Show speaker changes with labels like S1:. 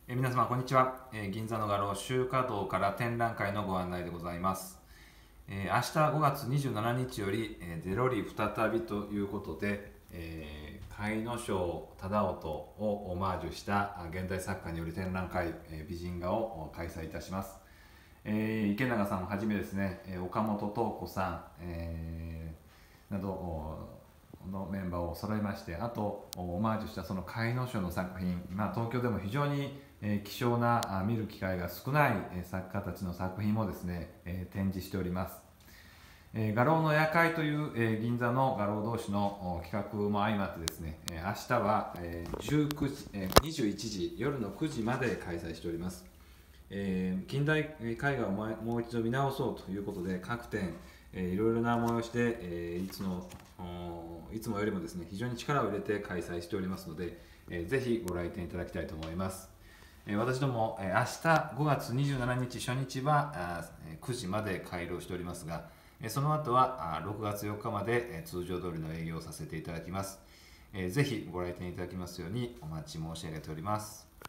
S1: 皆様こんにちは。銀座の画廊秋華堂から展覧会のご案内でございます。明日5月27日より、デロリ再びということで、甲斐荘忠夫をオマージュした現代作家による展覧会、美人画を開催いたします。池永さんをはじめですね、岡本東子さん、などのメンバーを揃えまして、あとオマージュしたその甲斐荘の作品、東京でも非常に希少な見る機会が少ない作家たちの作品もですね、展示しております。画廊の夜会という銀座の画廊同士の企画も相まってですね、明日は21時、夜の9時まで開催しております。近代絵画をもう一度見直そうということで、各店いろいろな催しで、いつもよりもですね非常に力を入れて開催しておりますので、ぜひご来店いただきたいと思います。私ども明日5月27日初日は9時まで開業しておりますが、その後は6月4日まで通常通りの営業をさせていただきます。ぜひご来店いただきますようにお待ち申し上げております。